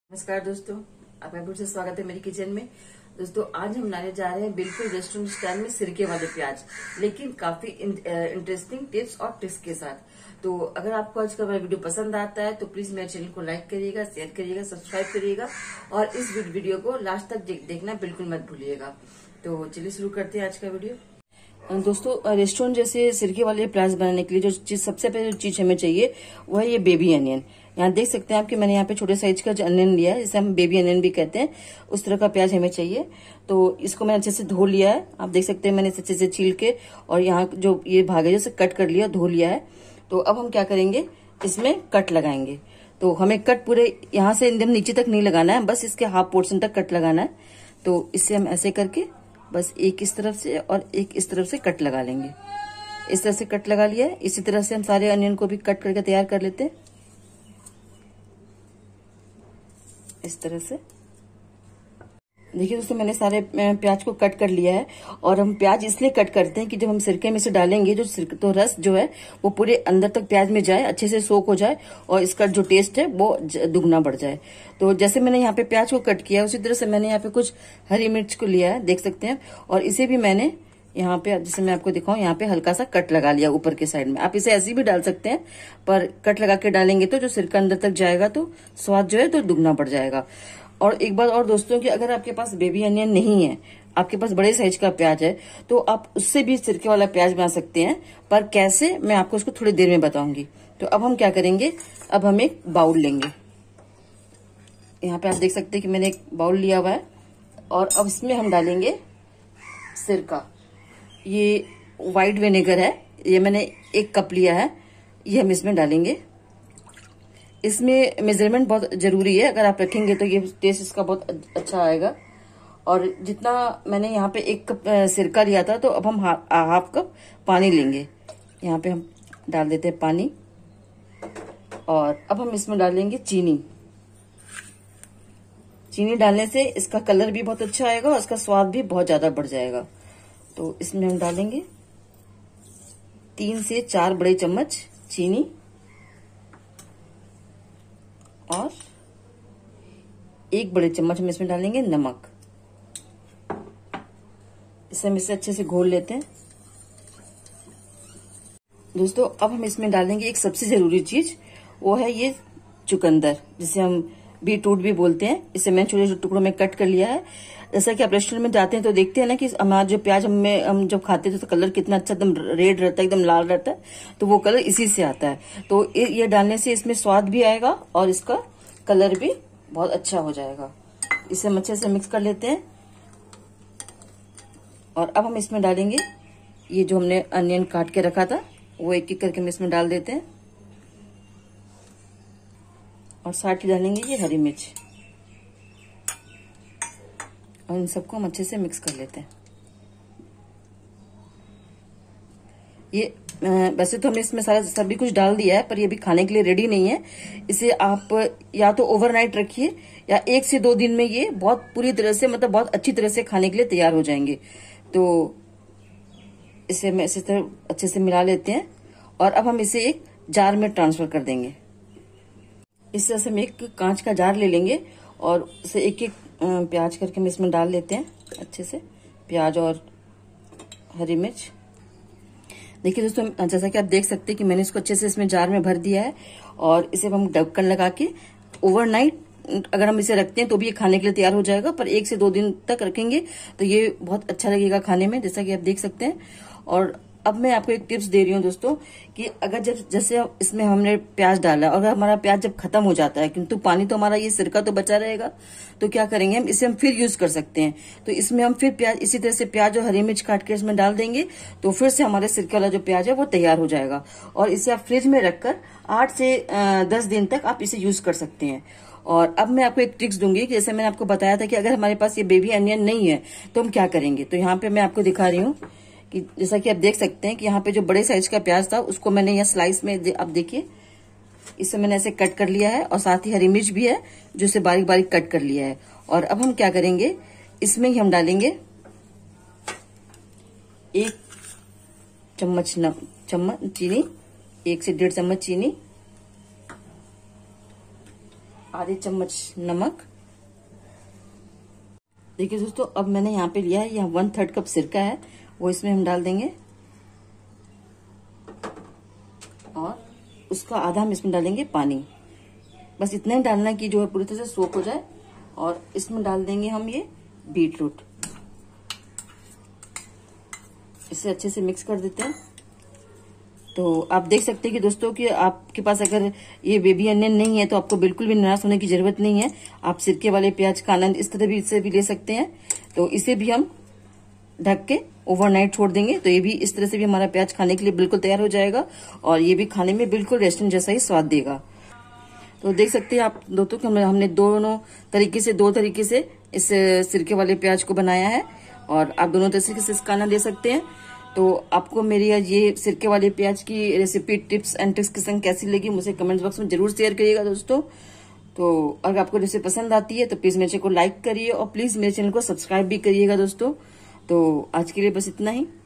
नमस्कार दोस्तों, आपका फिर से स्वागत है मेरी किचन में। दोस्तों आज हम बनाने जा रहे हैं बिल्कुल रेस्टोरेंट स्टाइल में सिरके वाले प्याज, लेकिन काफी इंटरेस्टिंग टिप्स और ट्रिक्स के साथ। तो अगर आपको आज का मेरा वीडियो पसंद आता है तो प्लीज मेरे चैनल को लाइक करिएगा, शेयर करिएगा, सब्सक्राइब करिएगा और इस वीडियो को लास्ट तक देखना बिल्कुल मत भूलिएगा। तो चलिए शुरू करते हैं आज का वीडियो। दोस्तों रेस्टोरेंट जैसे सिरके वाले प्याज बनाने के लिए जो चीज सबसे पहले जो चीज हमें चाहिए वो है ये बेबी अनियन। यहाँ देख सकते हैं आप कि मैंने यहाँ पे छोटे साइज का जो अनियन लिया है, जिसे हम बेबी अनियन भी कहते हैं, उस तरह का प्याज हमें चाहिए। तो इसको मैंने अच्छे से धो लिया है। आप देख सकते हैं मैंने इसे अच्छे से छील के और यहाँ जो ये भाग है उसे कट कर लिया, धो लिया है। तो अब हम क्या करेंगे, इसमें कट लगाएंगे। तो हमें कट पूरे यहाँ से एकदम नीचे तक नहीं लगाना है, बस इसके हाफ पोर्शन तक कट लगाना है। तो इससे हम ऐसे करके बस एक इस तरफ से और एक इस तरफ से कट लगा लेंगे। इस तरह से कट लगा लिया है। इसी तरह से हम सारे अनियन को भी कट करके तैयार कर लेते हैं, इस तरह से। देखिए दोस्तों मैंने सारे प्याज को कट कर लिया है। और हम प्याज इसलिए कट करते हैं कि जब हम सिरके में से डालेंगे तो रस जो है वो पूरे अंदर तक प्याज में जाए, अच्छे से सोक हो जाए और इसका जो टेस्ट है वो दुगना बढ़ जाए। तो जैसे मैंने यहाँ पे प्याज को कट किया उसी तरह से मैंने यहाँ पे कुछ हरी मिर्च को लिया है, देख सकते हैं। और इसे भी मैंने यहाँ पे, जैसे मैं आपको दिखाऊं, यहाँ पे हल्का सा कट लगा लिया ऊपर के साइड में। आप इसे ऐसे भी डाल सकते हैं, पर कट लगा के डालेंगे तो जो सिरका अंदर तक जाएगा तो स्वाद जो है तो दुगना बढ़ जाएगा। और एक बात और दोस्तों कि अगर आपके पास बेबी अनियन नहीं है, आपके पास बड़े साइज का प्याज है, तो आप उससे भी सिरके वाला प्याज बना सकते हैं। पर कैसे, मैं आपको उसको थोड़ी देर में बताऊंगी। तो अब हम क्या करेंगे, अब हम एक बाउल लेंगे। यहाँ पे आप देख सकते हैं कि मैंने एक बाउल लिया हुआ है और अब इसमें हम डालेंगे सिरका। ये व्हाइट विनेगर है, ये मैंने 1 कप लिया है, ये हम इसमें डालेंगे। इसमें मेजरमेंट बहुत जरूरी है, अगर आप रखेंगे तो ये टेस्ट इसका बहुत अच्छा आएगा। और जितना मैंने यहाँ पे 1 कप सिरका लिया था, तो अब हम हाफ कप पानी लेंगे। यहाँ पे हम डाल देते हैं पानी और अब हम इसमें डालेंगे चीनी। चीनी डालने से इसका कलर भी बहुत अच्छा आएगा और इसका स्वाद भी बहुत ज्यादा बढ़ जाएगा। तो इसमें हम डालेंगे 3 से 4 बड़े चम्मच चीनी और 1 बड़े चम्मच हम इसमें डालेंगे नमक। इसे हम इसे अच्छे से घोल लेते हैं। दोस्तों अब हम इसमें डालेंगे एक सबसे जरूरी चीज, वो है ये चुकंदर, जिसे हम बीटरूट भी बोलते हैं। इसे मैंने छोटे छोटे टुकड़ों में कट कर लिया है। जैसा कि आप रेस्टोरेंट में जाते हैं तो देखते हैं ना कि हमारा जो प्याज हम जब खाते थे तो कलर कितना अच्छा एकदम रेड रहता है, एकदम लाल रहता है, तो वो कलर इसी से आता है। तो ये डालने से इसमें स्वाद भी आएगा और इसका कलर भी बहुत अच्छा हो जाएगा। इसे हम अच्छे से मिक्स कर लेते हैं। और अब हम इसमें डालेंगे ये जो हमने अनियन काट के रखा था, वो एक एक करके हम इसमें डाल देते हैं। और साथ ही डालेंगे ये हरी मिर्च और इन सबको हम अच्छे से मिक्स कर लेते हैं। ये वैसे तो हमने इसमें सारा सभी कुछ डाल दिया है, पर ये भी खाने के लिए रेडी नहीं है। इसे आप या तो ओवरनाइट रखिए या 1 से 2 दिन में ये बहुत पूरी तरह से, मतलब बहुत अच्छी तरह से खाने के लिए तैयार हो जाएंगे। तो इसे हम इसी तरह अच्छे से मिला लेते हैं और अब हम इसे एक जार में ट्रांसफर कर देंगे। इस तरह से हम एक कांच का जार ले लेंगे और इसे एक एक प्याज करके हम इसमें डाल लेते हैं अच्छे से, प्याज और हरी मिर्च। देखिए दोस्तों जैसा कि आप देख सकते हैं कि मैंने इसको अच्छे से इसमें जार में भर दिया है और इसे हम ढक्कन लगा के ओवरनाइट अगर हम इसे रखते हैं तो भी ये खाने के लिए तैयार हो जाएगा। पर 1 से 2 दिन तक रखेंगे तो ये बहुत अच्छा लगेगा खाने में, जैसा कि आप देख सकते हैं। और अब मैं आपको एक टिप्स दे रही हूँ दोस्तों कि अगर जैसे इसमें हमने प्याज डाला और अगर हमारा प्याज जब खत्म हो जाता है, किंतु पानी तो हमारा ये सिरका तो बचा रहेगा, तो क्या करेंगे हम, इसे हम फिर यूज कर सकते हैं। तो इसमें हम फिर प्याज इसी तरह से प्याज और हरी मिर्च काट के इसमें डाल देंगे, तो फिर से हमारे सिरके वाला जो प्याज है वो तैयार हो जाएगा। और इसे आप फ्रिज में रखकर 8 से 10 दिन तक आप इसे यूज कर सकते हैं। और अब मैं आपको एक ट्रिक्स दूंगी कि जैसे मैंने आपको बताया था कि अगर हमारे पास ये बेबी अनियन नहीं है तो हम क्या करेंगे। तो यहाँ पे मैं आपको दिखा रही हूँ कि जैसा कि आप देख सकते हैं कि यहाँ पे जो बड़े साइज का प्याज था उसको मैंने यहाँ स्लाइस में, आप देखिए इसे मैंने ऐसे कट कर लिया है और साथ ही हरी मिर्च भी है जो इसे बारीक बारीक कट कर लिया है। और अब हम क्या करेंगे, इसमें ही हम डालेंगे 1 चम्मच चीनी, 1 से 1.5 चम्मच चीनी, आधे चम्मच नमक। देखिए दोस्तों, अब मैंने यहाँ पे लिया है, यहाँ 1/3 कप सिरका है, वो इसमें हम डाल देंगे और उसका आधा हम इसमें डालेंगे पानी। बस इतना ही डालना कि जो है पूरी तरह से सोक हो जाए। और इसमें डाल देंगे हम ये बीट रूट, इसे अच्छे से मिक्स कर देते हैं। तो आप देख सकते हैं कि दोस्तों कि आपके पास अगर ये बेबी अनियन नहीं है तो आपको बिल्कुल भी निराश होने की जरूरत नहीं है। आप सिरके वाले प्याज का आनंद इस तरह भी इससे भी ले सकते हैं। तो इसे भी हम ढक के ओवरनाइट छोड़ देंगे, तो ये भी इस तरह से भी हमारा प्याज खाने के लिए बिल्कुल तैयार हो जाएगा और ये भी खाने में बिल्कुल रेस्टोरेंट जैसा ही स्वाद देगा। तो देख सकते हैं आप दोस्तों कि हमने दो तरीके से इस सिरके वाले प्याज को बनाया है और आप दोनों तरीके से इसका आनंद ले सकते हैं। तो आपको मेरी आज ये सिरके वाले प्याज की रेसिपी टिप्स एंड ट्रिक्स के संग कैसी लगी मुझे कमेंट बॉक्स में जरूर शेयर करिएगा दोस्तों। तो अगर आपको रेसिपी पसंद आती है तो प्लीज मेरे चैनल को लाइक करिए और प्लीज मेरे चैनल को सब्सक्राइब भी करिएगा दोस्तों। तो आज के लिए बस इतना ही।